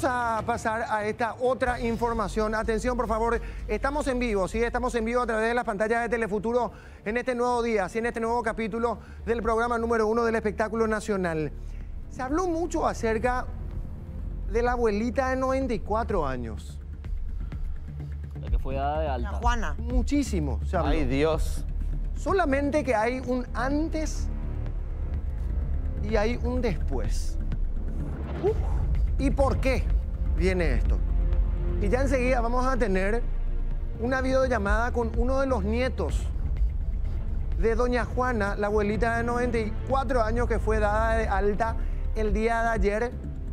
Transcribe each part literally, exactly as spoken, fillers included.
Vamos a pasar a esta otra información. Atención, por favor, estamos en vivo, ¿sí? Estamos en vivo a través de las pantallas de Telefuturo en este nuevo día, ¿sí? En este nuevo capítulo del programa número uno del espectáculo nacional. Se habló mucho acerca de la abuelita de noventa y cuatro años. La que fue dada de alta. La Juana. Muchísimo se habló. Ay, Dios. Solamente que hay un antes y hay un después. Uh, ¿Y por qué viene esto? Y ya enseguida vamos a tener una videollamada con uno de los nietos de doña Juana, la abuelita de noventa y cuatro años que fue dada de alta el día de ayer.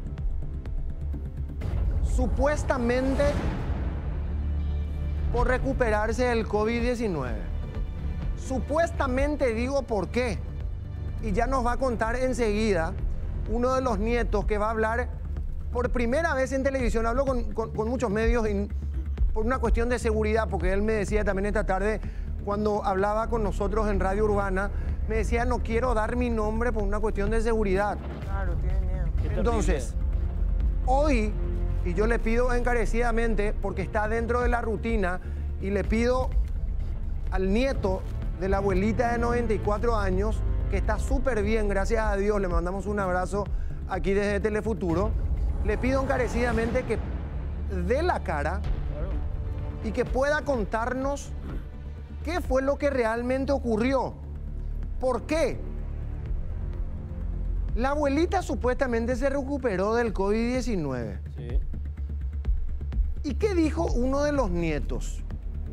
Supuestamente por recuperarse del COVID diecinueve. Supuestamente digo por qué. Y ya nos va a contar enseguida uno de los nietos que va a hablar por primera vez en televisión. Habló con, con, con muchos medios y, por una cuestión de seguridad, porque él me decía también esta tarde, cuando hablaba con nosotros en Radio Urbana, me decía, no quiero dar mi nombre por una cuestión de seguridad. Claro, tiene miedo. Entonces, hoy, y yo le pido encarecidamente, porque está dentro de la rutina, y le pido al nieto de la abuelita de noventa y cuatro años, que está súper bien, gracias a Dios, le mandamos un abrazo aquí desde Telefuturo, le pido encarecidamente que dé la cara y que pueda contarnos qué fue lo que realmente ocurrió. ¿Por qué? La abuelita supuestamente se recuperó del COVID diecinueve. Sí. ¿Y qué dijo uno de los nietos?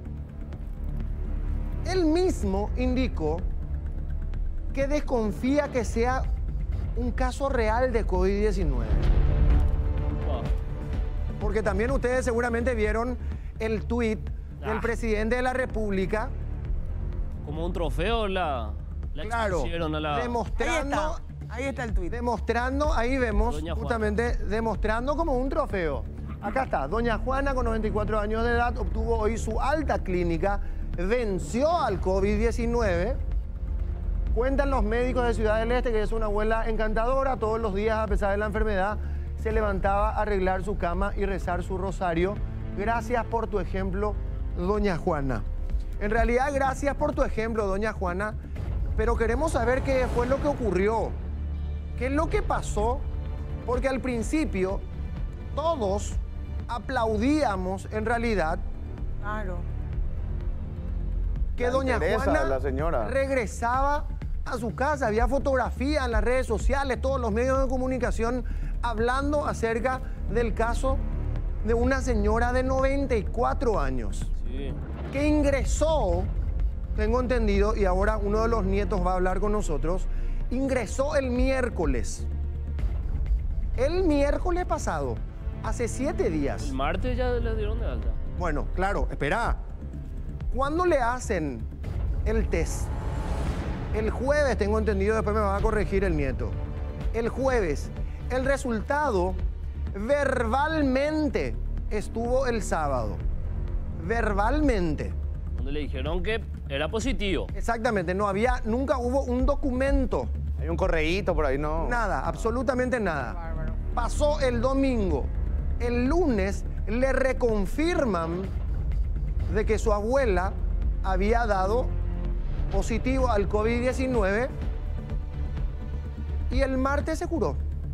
Él mismo indicó que desconfía que sea un caso real de COVID diecinueve. Wow. Porque también ustedes seguramente vieron el tuit Ah. del presidente de la República. Como un trofeo la, la Claro, expusieron a la... Ahí demostrando, está. Ahí está el tuit. demostrando, ahí vemos Doña Juana. justamente demostrando como un trofeo. Acá está, doña Juana con noventa y cuatro años de edad obtuvo hoy su alta clínica, venció al COVID diecinueve. Cuentan los médicos de Ciudad del Este que es una abuela encantadora. Todos los días, a pesar de la enfermedad, se levantaba a arreglar su cama y rezar su rosario. Gracias por tu ejemplo, doña Juana. En realidad, gracias por tu ejemplo, doña Juana, pero queremos saber qué fue lo que ocurrió. ¿Qué es lo que pasó? Porque al principio todos aplaudíamos, en realidad, Claro. que La doña interesa, Juana la señora. regresaba a su casa. Había fotografías en las redes sociales, todos los medios de comunicación hablando acerca del caso de una señora de noventa y cuatro años Sí. que ingresó, tengo entendido, y ahora uno de los nietos va a hablar con nosotros, ingresó el miércoles. El miércoles pasado, hace siete días. El martes ya le dieron de alta. Bueno, claro, espera. ¿Cuándo le hacen el test? El jueves, tengo entendido, después me va a corregir el nieto. El jueves. El resultado verbalmente estuvo el sábado. Verbalmente. Donde le dijeron que era positivo. Exactamente, no había, nunca hubo un documento. Hay un correíto por ahí, ¿no? Nada, absolutamente nada. Bárbaro. Pasó el domingo. El lunes le reconfirman de que su abuela había dado positivo al COVID diecinueve y el martes se curó.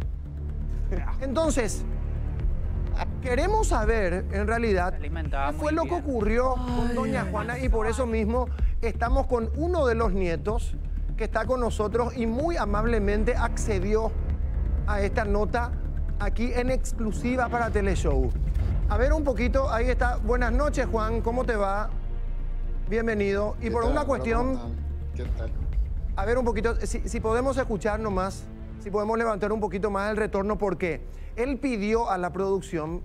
Entonces, queremos saber en realidad qué fue lo que ocurrió con doña Juana y por eso mismo estamos con uno de los nietos que está con nosotros y muy amablemente accedió a esta nota aquí en exclusiva para Teleshow. A ver un poquito, ahí está. Buenas noches, Juan, ¿cómo te va? Bienvenido. Y ¿Qué por tal? una Hola, cuestión, ¿cómo están? ¿Qué tal? a ver un poquito, si, si podemos escuchar nomás, si podemos levantar un poquito más el retorno, porque él pidió a la producción,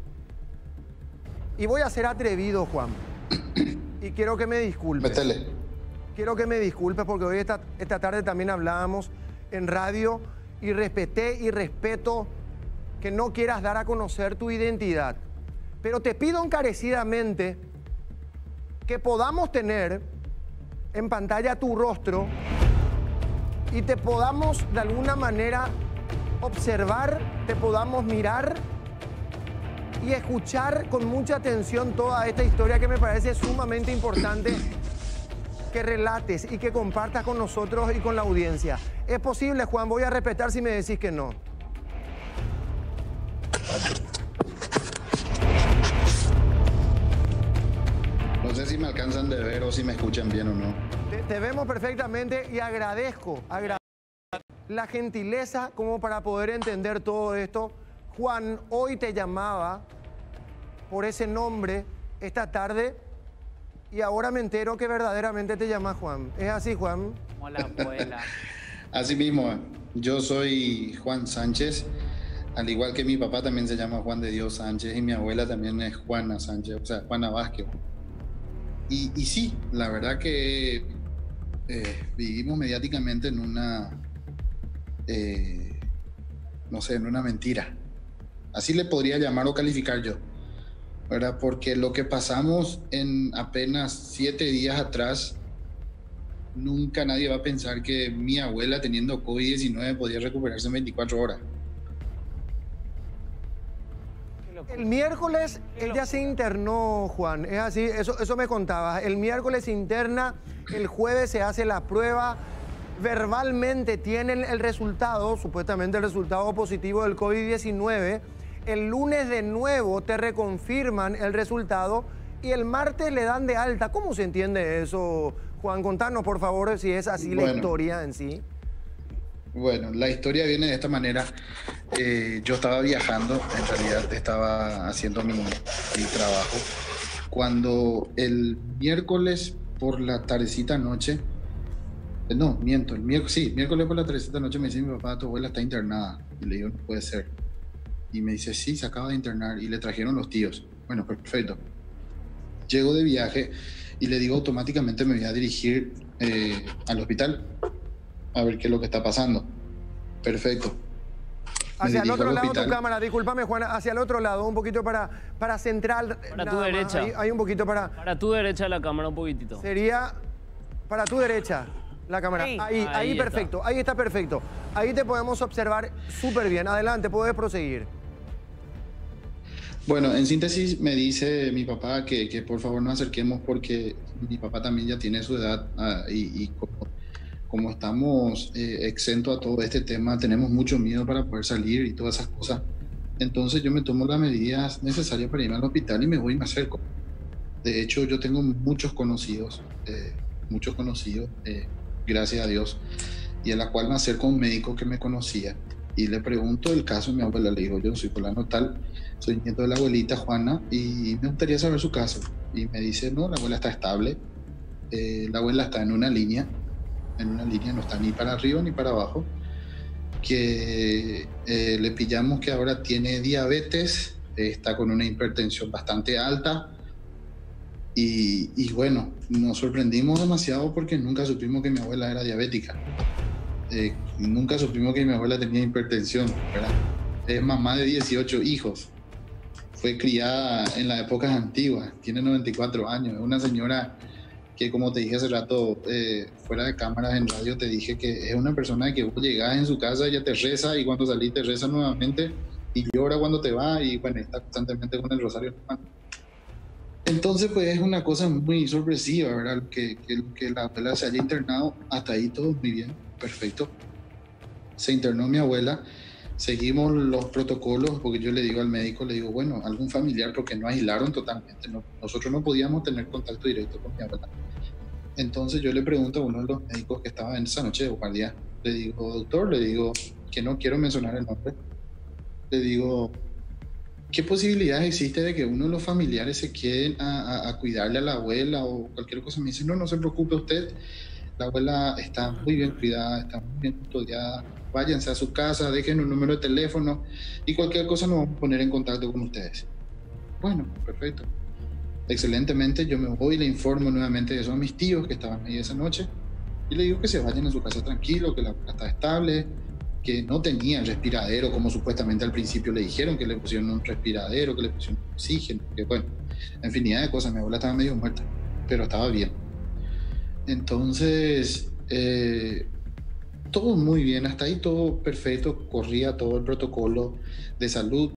y voy a ser atrevido, Juan, y quiero que me disculpes. Métele. Quiero que me disculpes porque hoy esta, esta tarde también hablábamos en radio y respeté y respeto que no quieras dar a conocer tu identidad. Pero te pido encarecidamente que podamos tener en pantalla tu rostro y te podamos de alguna manera observar, te podamos mirar y escuchar con mucha atención toda esta historia que me parece sumamente importante que relates y que compartas con nosotros y con la audiencia. Es posible, Juan, voy a respetar si me decís que no. No sé si me alcanzan de ver o si me escuchan bien o no. Te, te vemos perfectamente y agradezco, agradezco la gentileza como para poder entender todo esto. Juan, hoy te llamaba por ese nombre esta tarde y ahora me entero que verdaderamente te llamas Juan. ¿Es así, Juan? Como la abuela. Así mismo, yo soy Juan Sánchez, al igual que mi papá también se llama Juan de Dios Sánchez y mi abuela también es Juana Sánchez, o sea, Juana Vázquez. Y, y sí, la verdad que eh, vivimos mediáticamente en una, eh, no sé, en una mentira. Así le podría llamar o calificar yo, ¿verdad? Porque lo que pasamos en apenas siete días atrás, nunca nadie va a pensar que mi abuela teniendo COVID diecinueve podía recuperarse en veinticuatro horas. El miércoles ella se internó, Juan, es así, eso, eso me contabas. El miércoles se interna, el jueves se hace la prueba, verbalmente tienen el resultado, supuestamente el resultado positivo del COVID diecinueve. El lunes de nuevo te reconfirman el resultado y el martes le dan de alta. ¿Cómo se entiende eso, Juan? Contanos, por favor, si es así Bueno. la historia en sí. Bueno, la historia viene de esta manera. Eh, yo estaba viajando, en realidad estaba haciendo mi, mi trabajo, cuando el miércoles por la tardecita noche, eh, no, miento, el miércoles, sí, miércoles por la tardecita noche me dice mi papá, tu abuela está internada. Y le digo, no puede ser. Y me dice, sí, se acaba de internar y le trajeron los tíos. Bueno, perfecto. Llego de viaje y le digo, automáticamente me voy a dirigir eh, al hospital a ver qué es lo que está pasando. Perfecto. Me Hacia el dirijo otro al lado tu hospital. cámara, discúlpame, Juana, hacia el otro lado, un poquito para, para central. Para nada tu más. derecha. Ahí, ahí un poquito para... Para tu derecha la cámara un poquitito. Sería para tu derecha la cámara. Ahí. Ahí, ahí, Ahí está. perfecto, ahí está perfecto. Ahí te podemos observar súper bien. Adelante, puedes proseguir. Bueno, en síntesis me dice mi papá que, que por favor nos acerquemos porque mi papá también ya tiene su edad ah, y, y como, como estamos eh, exentos a todo este tema, tenemos mucho miedo para poder salir y todas esas cosas. Entonces yo me tomo las medidas necesarias para irme al hospital y me voy y me acerco. De hecho, yo tengo muchos conocidos, eh, muchos conocidos, eh, gracias a Dios, y a la cual me acerco a un médico que me conocía y le pregunto el caso de mi abuela. Le digo, yo soy fulano tal, soy nieto de la abuelita Juana y me gustaría saber su caso. Y me dice, no, la abuela está estable, eh, la abuela está en una línea, en una línea, no está ni para arriba ni para abajo, que eh, le pillamos que ahora tiene diabetes, eh, está con una hipertensión bastante alta y, y bueno, nos sorprendimos demasiado porque nunca supimos que mi abuela era diabética. Eh, nunca supimos que mi abuela tenía hipertensión, ¿verdad? Es mamá de dieciocho hijos. Fue criada en las épocas antiguas, tiene noventa y cuatro años. Es una señora que, como te dije hace rato, eh, fuera de cámaras en radio, te dije que es una persona que vos llegás en su casa, ella te reza y cuando salís te reza nuevamente y llora cuando te va y bueno, está constantemente con el rosario en la mano. Entonces, pues es una cosa muy sorpresiva, ¿verdad? Que, que, que la abuela se haya internado, hasta ahí todo muy bien, perfecto. Se internó mi abuela, seguimos los protocolos, porque yo le digo al médico, le digo, bueno, algún familiar, porque no aislaron totalmente, no, nosotros no podíamos tener contacto directo con mi abuela. Entonces yo le pregunto a uno de los médicos que estaba en esa noche de guardia, le digo, doctor, le digo, que no quiero mencionar el nombre, le digo, ¿qué posibilidades existe de que uno de los familiares se queden a, a, a cuidarle a la abuela o cualquier cosa? Me dice, no, no se preocupe usted, la abuela está muy bien cuidada, está muy bien custodiada, váyanse a su casa, dejen un número de teléfono y cualquier cosa nos vamos a poner en contacto con ustedes. Bueno, perfecto. Excelentemente, yo me voy y le informo nuevamente de eso a mis tíos que estaban ahí esa noche y le digo que se vayan a su casa tranquilo, que la abuela está estable, que no tenía respiradero como supuestamente al principio le dijeron, que le pusieron un respiradero, que le pusieron oxígeno, que bueno, infinidad de cosas. Mi abuela estaba medio muerta, pero estaba bien. Entonces, eh, todo muy bien, hasta ahí todo perfecto, corría todo el protocolo de salud,